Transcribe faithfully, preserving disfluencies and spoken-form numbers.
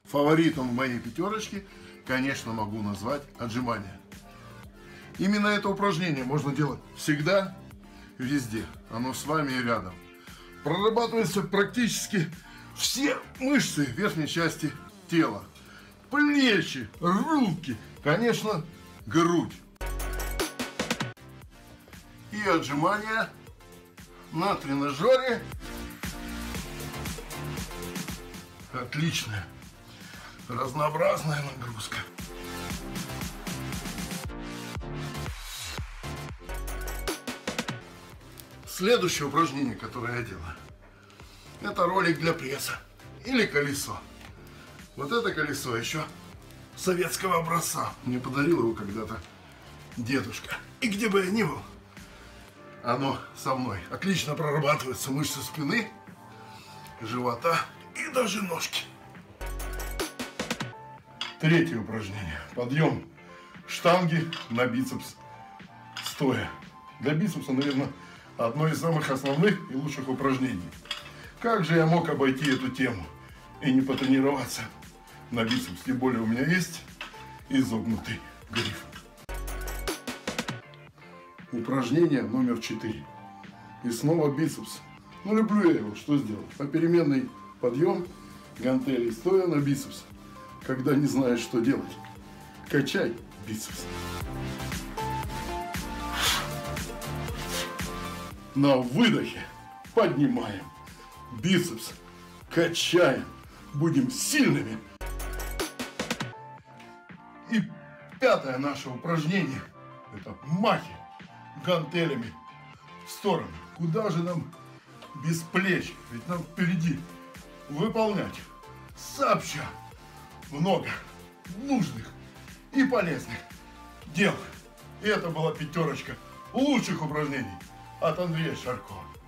Фаворитом в моей пятерочке, конечно, могу назвать отжимания. Именно это упражнение можно делать всегда, везде. Оно с вами и рядом. Прорабатываются практически все мышцы верхней части тела. Плечи, руки, конечно, грудь. И отжимания на тренажере. Отличная, разнообразная нагрузка. Следующее упражнение, которое я делаю, это ролик для пресса или колесо. Вот это колесо еще советского образца. Мне подарил его когда-то дедушка. И где бы я ни был, оно со мной. Отлично прорабатываются мышцы спины, живота и даже ножки. Третье упражнение. Подъем штанги на бицепс стоя. Для бицепса, наверное, одно из самых основных и лучших упражнений. Как же я мог обойти эту тему и не потренироваться на бицепс? Тем более у меня есть изогнутый гриф. Упражнение номер четыре. И снова бицепс. Ну, люблю я его. Что сделать? Попеременный подъем гантелей стоя на бицепс. Когда не знаешь, что делать, качай бицепс. На выдохе поднимаем бицепс, качаем, будем сильными. И пятое наше упражнение — это махи гантелями в сторону. Куда же нам без плеч? Ведь нам впереди выполнять сообща много нужных и полезных дел. И это была пятерочка лучших упражнений от Андрея Шаркова.